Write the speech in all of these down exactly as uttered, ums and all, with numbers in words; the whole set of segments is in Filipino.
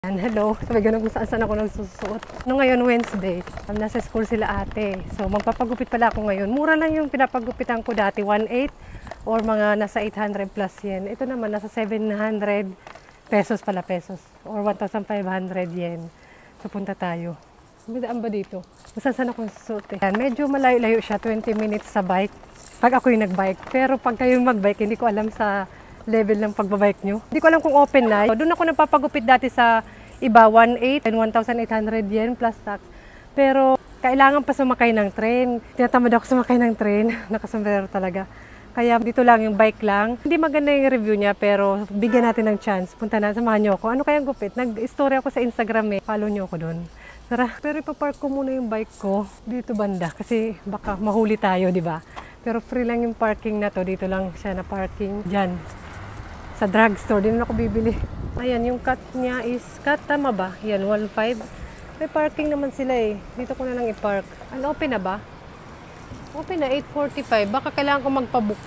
Hello, sabi ganun kung saan saan ako nagsusuot. No, ngayon Wednesday, um, nasa school sila ate. So magpapagupit pala ako ngayon. Mura lang yung pinapagupitan ko dati, one eight or mga nasa eight hundred plus yen. Ito naman nasa seven hundred pesos pala pesos or one thousand five hundred yen. So punta tayo. May daan ba dito? Kung saan saan ako nagsusuot eh. Medyo malayo-layo siya, twenty minutes sa bike. Pag ako yung nagbike. Pero pag kayo magbike, hindi ko alam sa level ng pagbabike nyo. Hindi ko alam kung open na. So, doon ako nagpapagupit dati sa iba, one eight and one thousand eight hundred yen plus tax. Pero kailangan pa sumakay ng train. Tinatamad ako sumakay ng train. Nakasombrero talaga. Kaya dito lang yung bike lang. Hindi maganda yung review niya pero bigyan natin ng chance. Punta na, samahan nyo ako. Ano kayang gupit? Nag-story ako sa Instagram eh. Follow nyo ako doon. Tara, pero ipapark ko muna yung bike ko dito banda kasi baka mahuli tayo, di ba? Pero free lang yung parking na to. Dito lang siya na parking dyan. Sa drugstore, din ako bibili. Ayan, yung cut niya is, cut tama ba? Yan, one five. May parking naman sila eh. Dito ko na lang i-park. Ano, open na ba? Open na, eight forty-five. Baka kailangan ko magpabook.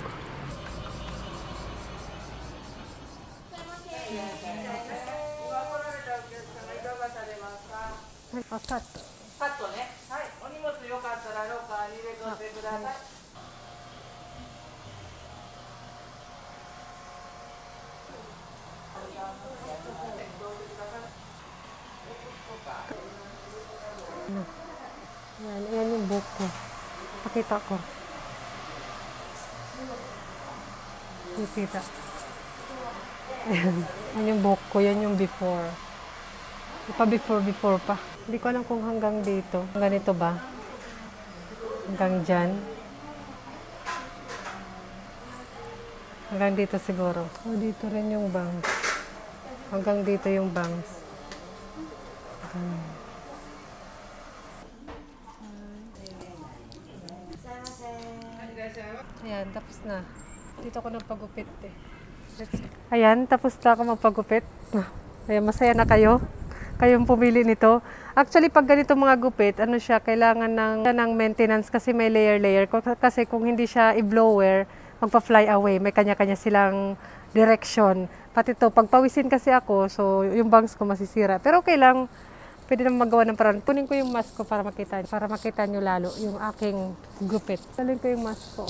Ah, cut. Cut to ne? Hai. Onimasu yokattara lockerに入れといてください. Yan, yan yung book ko. Pakita ko. Pakita. Ayan. Yan yung book ko. Yan yung before. Pa before, before pa. Hindi ko alam kung hanggang dito. Hanggang ito ba? Hanggang dyan. Hanggang dito siguro. O, dito rin yung bangs. Hanggang dito yung bangs. Hmm. Ayan, tapos na. Dito ako nagpagupit eh. Ayan, tapos na ako magpagupit. Ayan, masaya na kayo. Kayong pumili nito. Actually, pag ganito mga gupit, ano siya, kailangan ng, ng maintenance kasi may layer-layer. Kasi kung hindi siya i-blower, magpa-fly away. May kanya-kanya silang direction. Pati ito, pagpawisin kasi ako, so yung bangs ko masisira. Pero okay lang. Pwede naman magawa ng paraan. Kunin ko yung mask ko para makita, para makita nyo lalo yung aking gupit. Salin ko yung mask ko.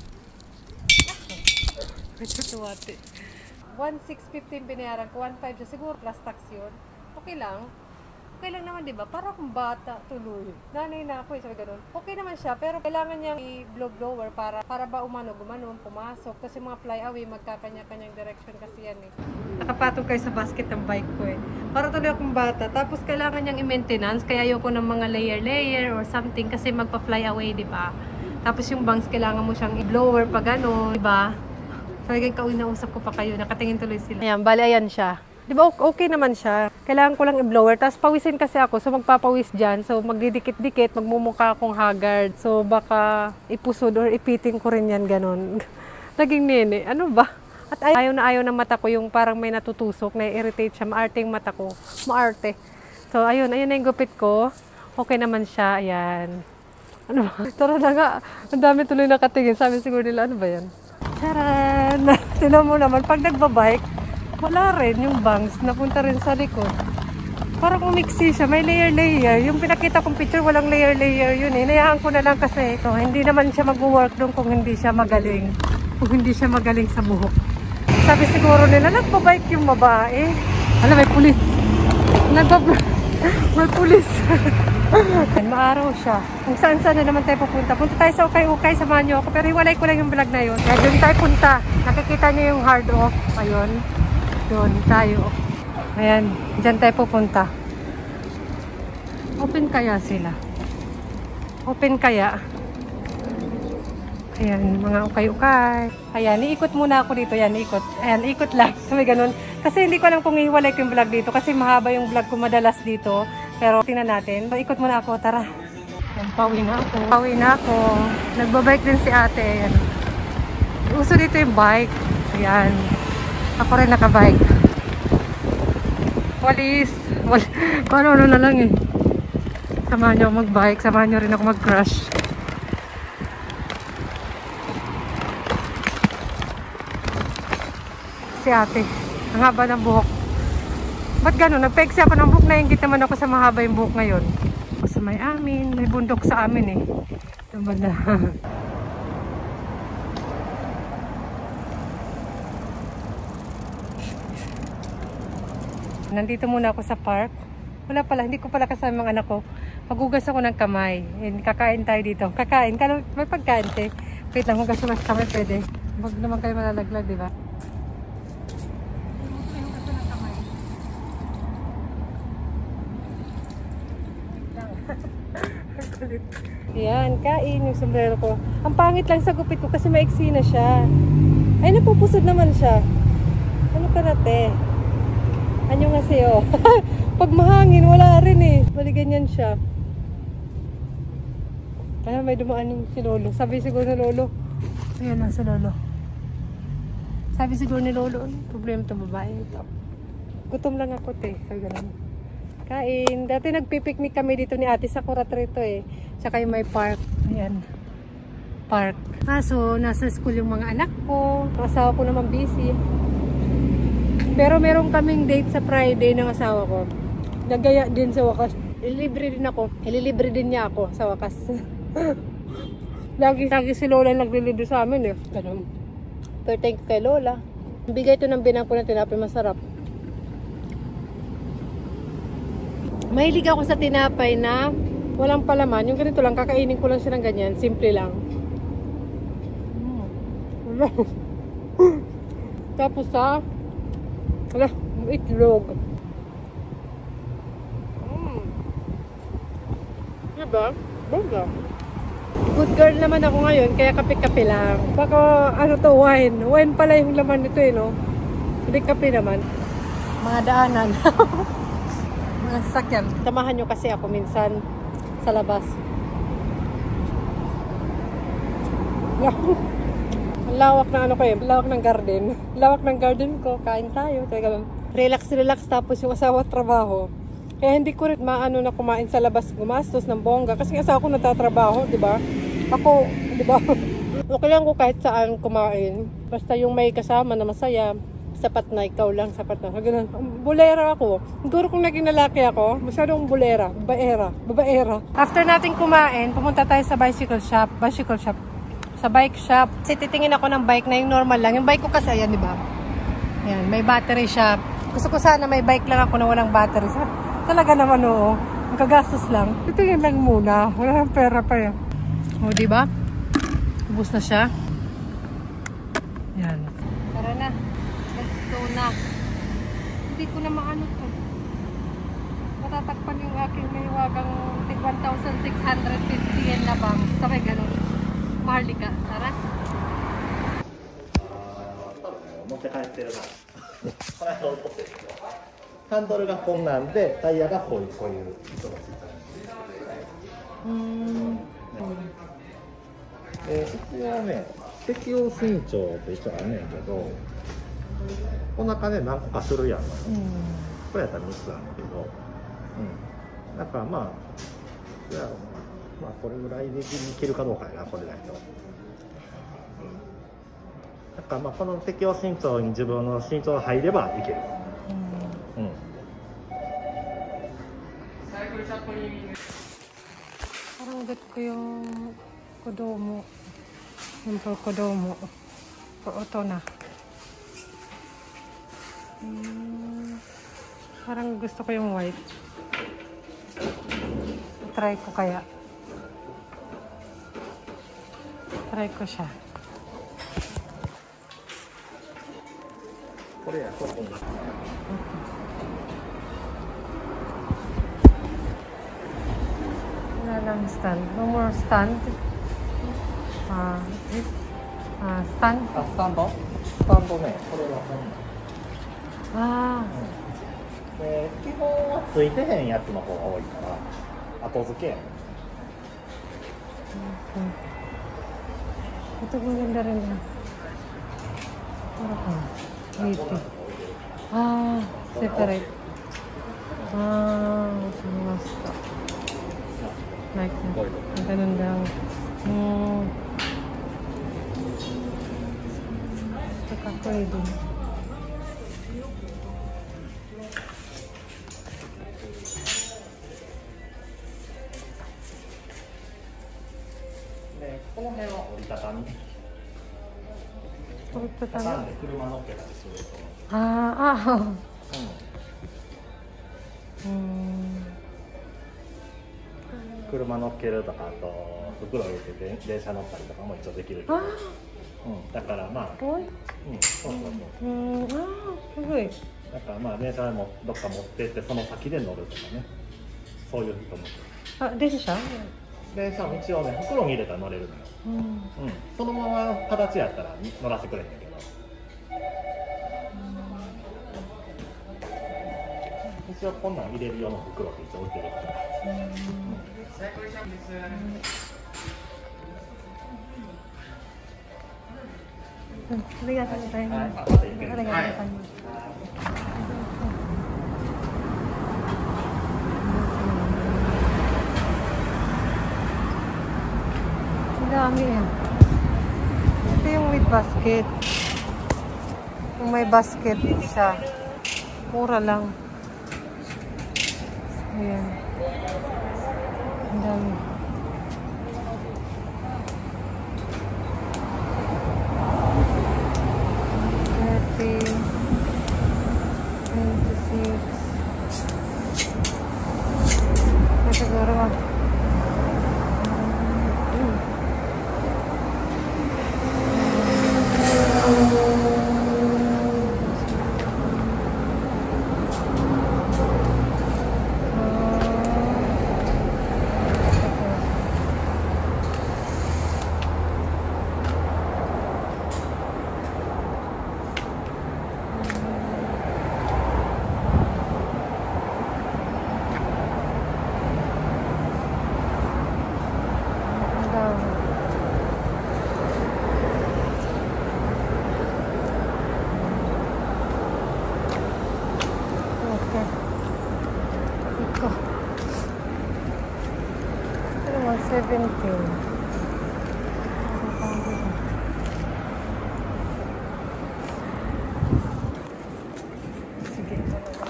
one six fifteen binayaran ko, one five siya. Siguro plus tax yun. Okay lang. Okay lang naman, di ba? Para akong bata, tuloy. Nanay na ako, eh, sabi ganun. Okay naman siya, pero kailangan niyang i-blower para para ba umano, gumanon, pumasok. Kasi mga fly away, magkakanya-kanyang direction kasi yan eh. Nakapatong kayo sa basket ng bike ko eh. Para tuloy akong bata. Tapos kailangan niyang i-maintenance, kaya ayoko ng mga layer-layer or something kasi magpa-fly away, di ba? Tapos yung bangs, kailangan mo siyang i-blower pa gano'n, di ba? Talagang kauna-usap ko pa kayo, nakatingin tuloy sila. Ayan, bali ayan siya. Di ba okay naman siya? Kailangan ko lang i-blower. Tapos pawisin kasi ako, so magpapawis dyan. So magdidikit-dikit, magmumukha akong haggard. So baka ipusod or ipiting ko rin yan, ganun. Naging nene, ano ba? At ayaw na ayaw na mata ko, yung parang may natutusok, na-irritate siya. Maarte yung mata ko. Maarte. So ayun, ayun na yung gupit ko. Okay naman siya, ayan. Ano ba? Tara na nga, ang dami tuloy nakatingin. Sabi siguro nila, ano ba yan? Charan! Tinan mo naman, pag nagbabike, wala rin yung bangs, napunta rin sa likod. Parang umiksi siya, may layer-layer. Yung pinakita kong picture, walang layer-layer yun eh. Nayaan ko na lang kasi ito, hindi naman siya mag-work doon kung hindi siya magaling. Kung hindi siya magaling sa buhok. Sabi siguro nila, nagbabike yung babae. Alam, may pulis. Nagbabike. May pulis. Maaraw siya. Kung saan-saan na naman tayo pupunta. Punta tayo sa ukay-ukay, samahan nyo ako. Pero hiwalay ko lang yung vlog na yun. Kaya doon tayo punta. Nakikita nyo yung hard off. Ayun. Doon tayo. Ayan. Diyan tayo pupunta. Open kaya sila? Open kaya? Ayan. Mga ukay-ukay. Ayan. Iikot muna ako dito. Ayan. Iikot. Ayan. Ikot lang. So may ganun. Kasi hindi ko alam kung hiwalay ko yung vlog dito. Kasi mahaba yung vlog ko madalas dito. Pero tingnan natin. So, ikot muna ako. Tara. Ayan, pauwi na ako. Pauwi na ako. Nagbabike din si ate. Ayan. Uso dito yung bike. Ayan. Ako rin nakabike. Walis. Wal Kung ano na lang eh. Samahan nyo ako magbike. Samahan nyo rin ako mag-crush. Si ate. Ang haba ng buhok. Ba't gano'n? Nagpa-exe ako ng buhok, nainggit naman ako sa mahaba yung buhok ngayon. Sa may amin, may bundok sa amin eh. Tumanda. Nandito muna ako sa park. Wala pala, hindi ko pala kasama mga anak ko. Magugas ako ng kamay. And kakain tayo dito. Kakain, kalo, may pagkain te. Wait lang, hugas ko mas kamay, pwede. Huwag naman kayo malalaglag, di ba? Yan, kain yung sombrero ko. Ang pangit lang sa gupit ko kasi maiksi na siya. Ay, napupusod naman siya. Ano ka nate? Anyo nga siyo. Pag mahangin, wala rin eh. Bali ganyan siya. Ay, may dumaan yung si Lolo. Sabi siguro ni Lolo. Ayan lang si Lolo. Sabi siguro ni Lolo, problema itong babae ito. Gutom lang ako te. Sabi ganun. Kain. Dati nagpipiknik kami dito ni ate sa Kuratrito eh. Tsaka yung may park. Ayan. Park. Kaso, nasa school yung mga anak ko. Asawa ko naman busy. Pero meron kaming date sa Friday ng asawa ko. Nagaya din sa wakas. Ililibre din ako. Ililibre din niya ako sa wakas. lagi, lagi si Lola naglilibre sa amin eh. Ganun. Pero thank you kay Lola. Bigay ito ng binang ko na tinapay masarap. Mahilig ako sa tinapay na walang palaman. Yung ganito lang, kakainin ko lang siya ng ganyan. Simple lang. Mm. Tapos sa wala, itlog. Mm. Diba? Bongga. Good girl naman ako ngayon, kaya kape-kape lang. Baka ano to, wine. Wine pala yung laman nito eh, no? Hindi kape naman. Mga daanan. Mga sasakyan. Tamahan nyo kasi ako minsan sa labas. Ang lawak na ano ko eh. Lawak ng garden. Lawak ng garden ko. Kain tayo. Relax, relax. Tapos yung asawa trabaho. Kaya hindi ko rin maano na kumain sa labas gumastos ng bongga. Kasi asawa ko natatrabaho, di ba? Ako, di ba? Okay lang ko kahit saan kumain. Basta yung may kasama na masaya. Sapat na, ikaw lang, sapat na. Ganun. Bulera ako. Siguro kung naging lalaki ako, masyadong bulera. Babaera. Babaera. After natin kumain, pumunta tayo sa bicycle shop. Bicycle shop. Sa bike shop. Kasi titingin ako ng bike na yung normal lang. Yung bike ko kasi, ayan, di ba? Ayan, may battery shop. Gusto ko sana may bike lang ako na walang battery. So, talaga naman, oo. Ang kagastos lang. Titingin lang muna. Wala nang pera pa yan. O, di ba? Ubus na siya. Yan. Tara na. Na. Hindi ko na maano to. Matatakpan yung aking may wagang one thousand six hundred fifty yen na bang. Sabay ganun. Maharlika. Tara. 持って帰ってるな。これは落とせる。ハンドルがこんなんで、タイヤがこういうこういう糸がついてる。うーん。えー、一応ね、適応身長って一応あんねんけど。この中で何個か種類あるのよ、うん、これやったらみっつあるんだけど、うん、だからまあいやまあこれぐらいでいけるかどうかやな、これだけど、だからまあこの適応身長に自分の身長が入ればいける、うんうん、 parang get ko yung kodomo, yung kodomo, auto na. Hmm, parang gusto ko yung white. Try ko kaya. Try ko siya. Korea, okay. Wala lang stand. No more stand. Ah, this. Ah, stand. Ah, stand? Stand ね、これはこんな。 ああ、 うん、で基本はついてへんやつの方が多いから後付けやね。 Ito maganda rin na. Para ka. eighty. Ah, separate. Ah, sumasta. Like that. Ganun lang. Hmm. Ito ka pwede. の辺は折りたたみ。 折りたたみ。 畳んで車乗っけたりすると。 ああ、 うん。うん。車乗っけるとか、あと袋入れて電車乗ったりとかも一応できるけど。うん。だからまあ。うん。そうそうそう。うん。ああ、すごい。だからまあ電車もどっか持ってってその先で乗るとかね。そういう人も。あ、電車？電車も一応ね、袋に入れたら乗れるのよ。うん。うん。そのまま形やったら乗らせてくれんだけど。一応こんなん入れる用の袋って一応置いてるから。うん。うん、ありがとうございます。ありがとうございます。Ang dami yan. Ito yung with basket. Yung may basket siya. Mura lang. Ayan. Ang dami. Siguro seventeen. Sige.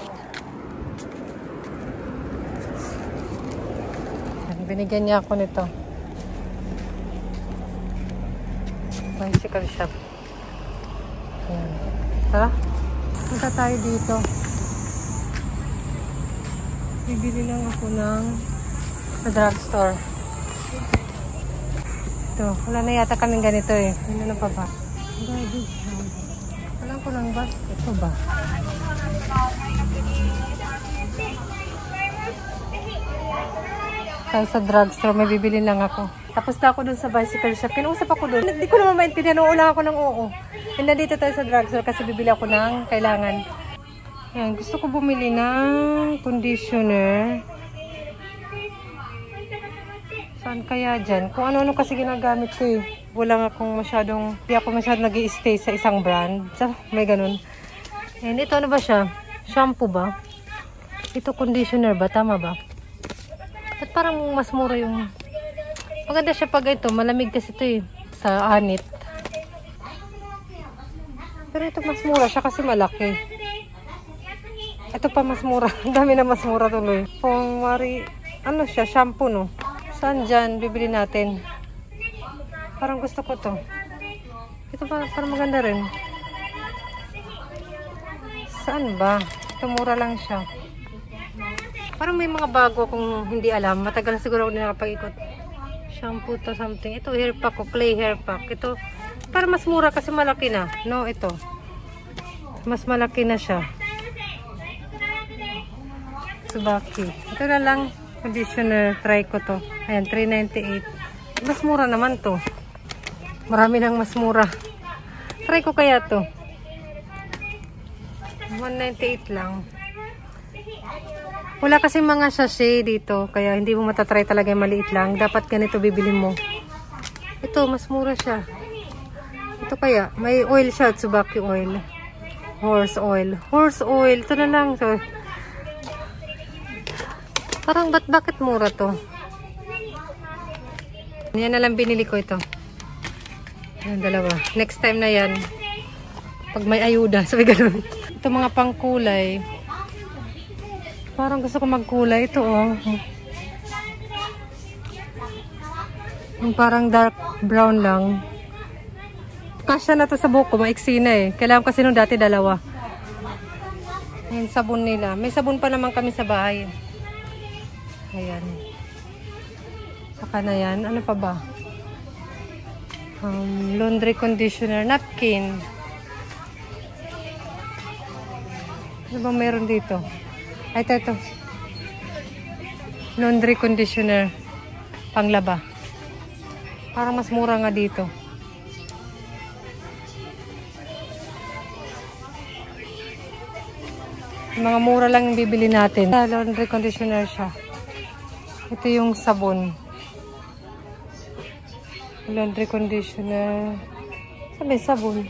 Binigyan niya ako nito. Bicycle shop. Ayan. Tara. Punta tayo dito. Bibili lang ako ng sa drugstore. Ito, wala na yata kaming ganito eh. Ano na pa ba? Walang ko lang ba? Ito ba? Tayo sa drugstore, may bibili lang ako. Tapos na ako dun sa bicycle shop. Kinuusap ako dun. Hindi ko naman maintindihan. Oo lang ako ng oo. And nandito tayo sa drugstore kasi bibili ako ng kailangan. Ayan, gusto ko bumili ng conditioner. Saan kaya dyan? Kung ano-ano kasi ginagamit ko eh. Wala akong masyadong, hindi ako masyadong nag-i-stay sa isang brand. So, may ganun. And ito ano ba siya? Shampoo ba? Ito conditioner ba? Tama ba? At parang mas mura yung... Maganda siya pag ito. Malamig kasi ito eh. Sa anit. Pero ito mas mura siya kasi malaki. Ito pa mas mura. Ang dami na mas mura tuloy. Kung mari... Ano siya? Shampoo no? Saan dyan? Bibili natin. Parang gusto ko to. Ito pa, parang maganda rin. Saan ba? Ito mura lang siya. Parang may mga bago akong hindi alam. Matagal na siguro ako din nakapag-ikot. Shampoo to something. Ito hair pack ko. Clay hair pack. Ito, parang mas mura kasi malaki na. No, ito. Mas malaki na siya. Tsubaki. Ito na lang. Conditioner. Try ko to. Ayan, three ninety-eight. Mas mura naman to. Marami nang mas mura. Try ko kaya to. one ninety-eight lang. Wala kasi mga sachet dito. Kaya hindi mo matatry talaga yung maliit lang. Dapat ganito bibili mo. Ito, mas mura siya. Ito kaya. May oil siya. Tsubaki oil. Horse oil. Horse oil. Ito na lang. So, parang ba't bakit mura to? Yan na lang binili ko ito. Yan, dalawa. Next time na yan. Pag may ayuda. Sabi ganun. Ito mga pangkulay. Parang gusto ko magkulay. Ito oh. Yung parang dark brown lang. Kasya na to sa buhok ko, maiksi na eh. Kailangan kasi nung dati dalawa. Yung sabon nila. May sabon pa naman kami sa bahay. Ayan. Saka na yan. Ano pa ba? Um, laundry conditioner. Napkin. Ano ba meron dito? Ay, ito, ito. Laundry conditioner. Panglaba. Parang mas mura nga dito. Mga mura lang yung bibili natin. Laundry conditioner siya. Ito yung sabon. Laundry conditioner. Sabi, sabon.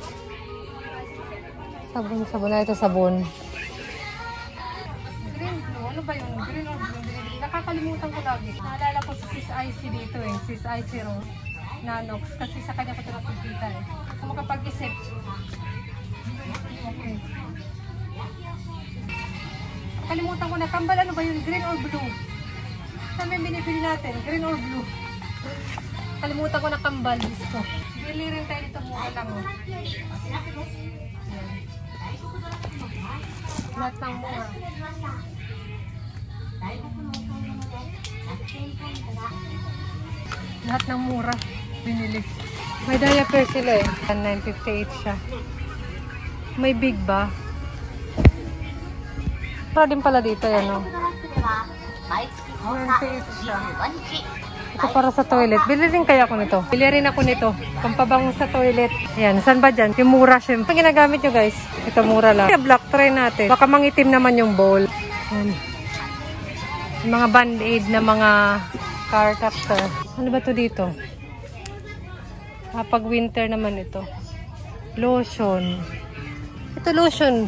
Sabon, sabon. Ah, ito sabon. Green blue. Ano ba yun? Green or blue? Nakakalimutan ko lagi. Naalala ko si Sis Icy dito eh. Sis Icy Rose. Nanox. Kasi sa kanya ko ito nakikita eh. Kung makapag-isip. Okay. Kalimutan ko na, kambal ano ba yun? Green or blue? Saan yung binibili natin? Green or blue? Kalimutan ko na kambal. Gusto. Bili rin tayo dito mura lang. Oh. Lahat ng mura. Lahat ng mura. Binili. May diaper sila eh. nine fifty-eight siya. May big ba? Para din pala dito yan, no? Ito para sa toilet. Bili rin kaya ako nito. Bili rin ako nito. Pampabango sa toilet. Ayan, saan ba dyan? Yung mura siya. Ang ginagamit nyo, guys. Ito mura lang. Kaya black, try natin. Baka mangitim naman yung bowl. Ayan. Yung mga band-aid na mga car captor. Ano ba to dito? Kapag winter naman ito. Lotion. Ito lotion.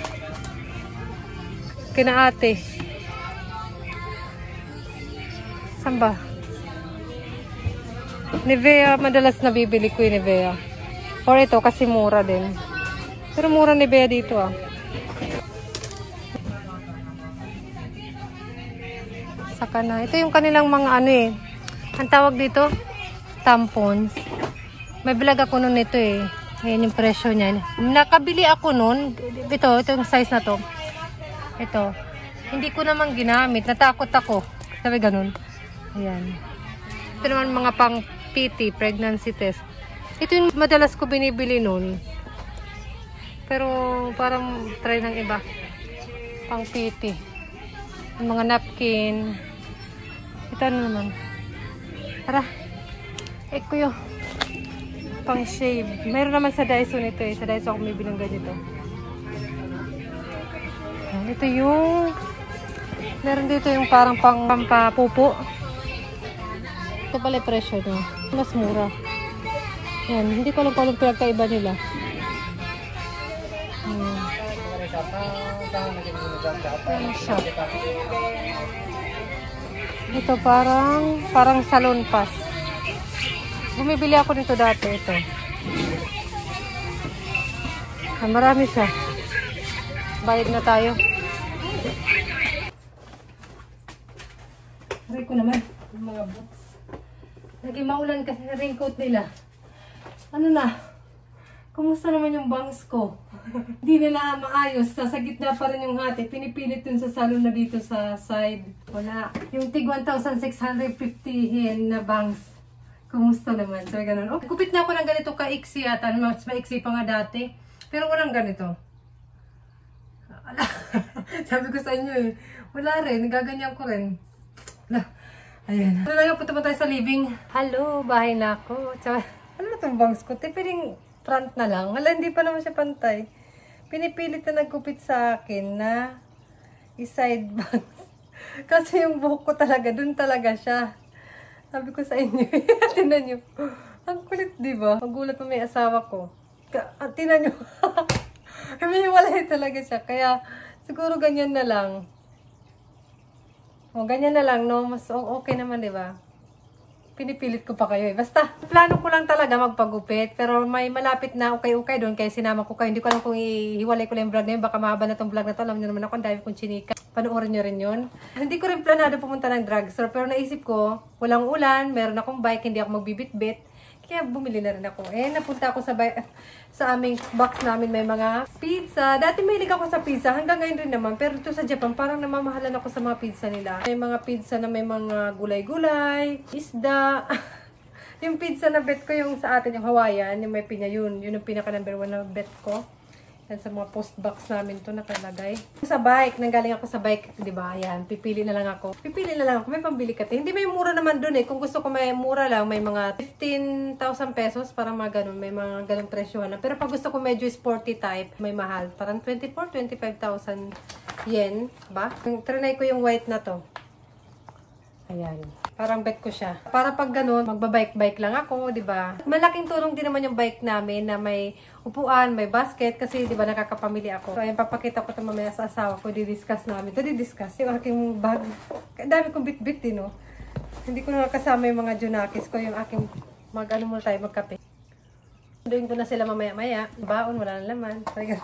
Kina ate. Saan ba? Nivea, madalas nabibili ko yung Nivea. Or ito, kasi mura din. Pero mura Nivea dito ah. Saka na. Ito yung kanilang mga ano eh. Ang tawag dito? Tampons. May vlog ako nun ito eh. Ayan yung presyo niya. Nakabili ako nun. Ito, ito yung size na to. Ito. Hindi ko naman ginamit. Natakot ako. Sabi ganun. Ayan. Ito naman mga pang P T, pregnancy test. Ito yung madalas ko binibili nun. Pero parang try ng iba. Pang P T. Yung mga napkin. Ito ano naman. Tara. Eh kuyo. Pang shave. Mayroon naman sa Daiso nito eh. Sa Daiso ako may bilang ganito. Ito yung meron dito yung parang pang pampapupo. Ito pala yung presyo niya. Mas mura. Yan. Hindi ko alam kung anong pinagkaiba nila. Hmm. Ayan siya. Ito parang parang salon pass. Bumibili ako nito dati. Ito. Ah, marami siya. Bayad na tayo. Aray ko naman, yung mga boots. Naging maulan kasi sa raincoat nila. Ano na? Kumusta naman yung bangs ko? Hindi nila maayos. Sa gitna pa rin yung hati. Pinipilit dun sa salon na dito sa side. Wala. Yung tig one thousand six hundred fifty yen na bangs. Kumusta naman? So, ganun. Okay, kupit na ako ng ganito ka-iksi ata. Mas maiksi pa nga dati. Pero walang ganito. Sabi ko sa inyo eh. Wala rin. Nagaganyan ko rin. Ayan. Ano lang, punta pa tayo sa living. Hello, bahay na ako. Tsaka, ano na itong bangs ko? Piling front na lang. Wala, hindi pa naman siya pantay. Pinipilit na nagkupit sa akin na i-side bangs. Kasi yung buhok ko talaga, dun talaga siya. Sabi ko sa inyo. Tinan nyo. Ang kulit, diba? Magulat pa may asawa ko. Tinan nyo. Humihiwalay talaga siya. Kaya, siguro ganyan na lang. O, ganyan na lang, no? Mas okay naman, di ba? Pinipilit ko pa kayo, eh. Basta, plano ko lang talaga magpagupit. Pero may malapit na ukay-ukay doon. Kaya sinama ko kayo. Hindi ko alam kung ihiwalay ko lang yung vlog na yun. Baka mahaba na tong vlog na to. Alam nyo naman ako, ang dami kong chinika. Panoorin nyo rin yun. Hindi ko rin planado pumunta ng drugstore, pero naisip ko, walang ulan, meron akong bike, hindi ako magbibit-bit. Kaya bumili na rin ako. Eh, napunta ako sa, sa aming box namin, may mga pizza. Dati mahilig ako sa pizza, hanggang ngayon rin naman. Pero ito sa Japan, parang namamahalan ako sa mga pizza nila. May mga pizza na may mga gulay-gulay, isda. Yung pizza na bet ko yung sa atin, yung Hawaiian, yung may pinya yun. Yun yung pinaka number one na bet ko. Yan sa mga post box namin to nakalagay. Sa bike, nanggaling ako sa bike, di ba? Ayan, pipili na lang ako. Pipili na lang ako, may pambili ka. Hindi may mura naman dun eh. Kung gusto ko may mura lang, may mga fifteen thousand pesos, parang mga ganun, may mga ganung presyohan na. Pero pag gusto ko medyo sporty type, may mahal. Parang twenty-four, twenty-five thousand yen, ba? Trinay ko yung white na to. Ayan. Parang bet ko siya. Para pag ganun, magbabike-bike lang ako, di ba? Malaking tulong din naman yung bike namin na may upuan, may basket, kasi di ba nakakapamilya ako. So, ayun, papakita ko ito mamaya sa asawa ko, di-discuss namin. Ito di-discuss yung aking bag. Dami kong bit-bit din, no? Hindi ko na kasama yung mga junakis ko, yung aking mag-ano muna tayo, magkape. Doon ko na sila mamaya-maya. Baon, wala na laman.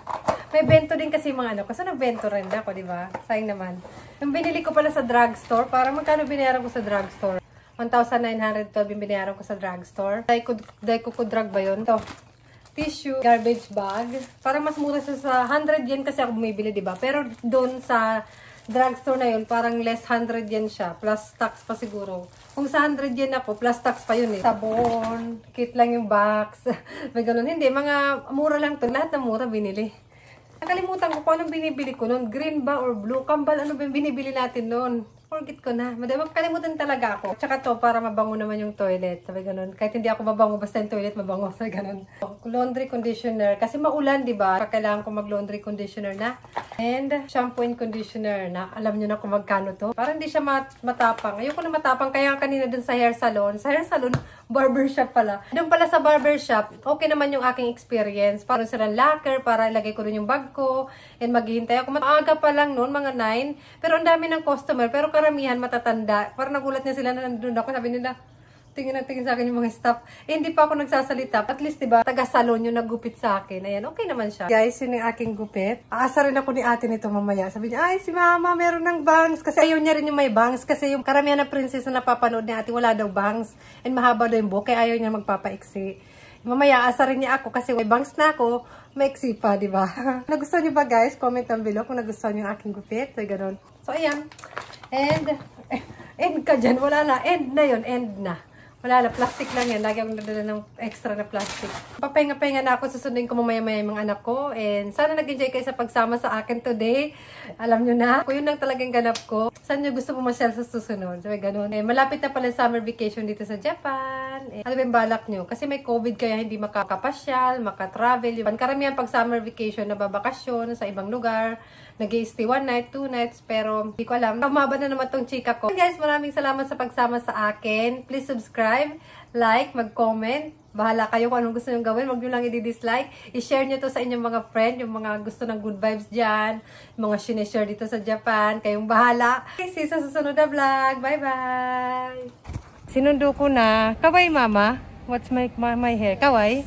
May bento din kasi mga ano. Kasi nag-bento rin ako, di ba? Sayang naman. Yung binili ko pala sa drugstore, parang magkano binayaran ko sa drugstore? one thousand nine hundred twelve yung binayaran ko sa drugstore. Dahil ko ko drug ba yun? Ito. Tissue, garbage bag. Parang mas mura siya sa one hundred yen kasi ako bumibili, di ba? Pero doon sa drugstore na yun, parang less one hundred yen siya. Plus tax pa siguro. Kung sa one hundred yen ako, plus tax pa yun eh. Sabon, kit lang yung box. May ganun. Hindi, mga mura lang to. Lahat ng mura binili. Nakalimutan ko kung anong binibili ko noon. Green ba or blue? Kambal, ano ba yung binibili natin noon? Forget ko na. Madami, kalimutan talaga ako. Tsaka to, para mabango naman yung toilet. Sabi ganun. Kahit hindi ako mabango, basta yung toilet mabango. Sabi ganun. Laundry conditioner. Kasi maulan, di ba? Kailangan ko mag-laundry conditioner na. And shampoo and conditioner na. Alam nyo na kung magkano to. Parang hindi siya mat matapang. Ayoko na matapang. Kaya kanina dun sa hair salon. Sa hair salon, barbershop pala. Doon pala sa barbershop, okay naman yung aking experience. Parang silang locker para ilagay ko rin yung bag ko. And maghihintay ako. Maaga pa lang noon, mga nine. Pero ang dami ng customer. Pero karamihan matatanda. Parang nagulat niya sila na nandun ako. Sabi nila, tingin na tingin sa akin yung mga staff. Eh, hindi pa ako nagsasalita. At least, diba, taga-salon yung naggupit sa akin. Ayan, okay naman siya. Guys, yun yung aking gupit. Aasa rin ako ni ate nito mamaya. Sabi niya, ay, si mama, meron ng bangs. Kasi ayaw niya rin yung may bangs. Kasi yung karamihan na princess na napapanood ni ate, wala daw bangs. And mahaba daw yung buhok. Kaya ayaw niya magpapaiksi. Mamaya, asa rin niya ako kasi may bangs na ako. Maiksi pa, diba? Nagustuhan niyo ba, guys? Comment down below kung nagustuhan niyo yung aking gupit. So, ganun. So, ayan. And, eh, end ka dyan. Wala na. End na yun. End na. Wala na. Plastic lang yan. Lagi akong nadala ng extra na plastic. Papahinga-pahinga na ako. Susundin ko mamaya-maya yung mga anak ko. And sana nag-enjoy kayo sa pagsama sa akin today. Alam nyo na. Kung yun lang talagang ganap ko. Saan nyo gusto pumasyal sa susunod? So, ganun. Eh, malapit na pala summer vacation dito sa Japan. Eh, ano ba yung balak nyo? Kasi may COVID kaya hindi makakapasyal, makatravel. Karamihan pag summer vacation, nababakasyon sa ibang lugar. Nag-i-stay one night, two nights, pero hindi ko alam. Umaba na naman tong chika ko. Guys, maraming salamat sa pagsama sa akin. Please subscribe, like, mag-comment. Bahala kayo kung anong gusto nyo gawin. Huwag nyo lang i-dislike. I-share nyo to sa inyong mga friend, yung mga gusto ng good vibes dyan, mga sineshare dito sa Japan. Kayong bahala. Okay, see you sa susunod na vlog. Bye-bye! Sinundo ko na. Kawai, mama? What's my, my, my hair? Kawai?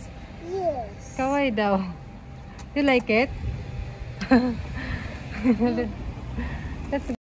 Yes. Kawai daw. You like it? Let's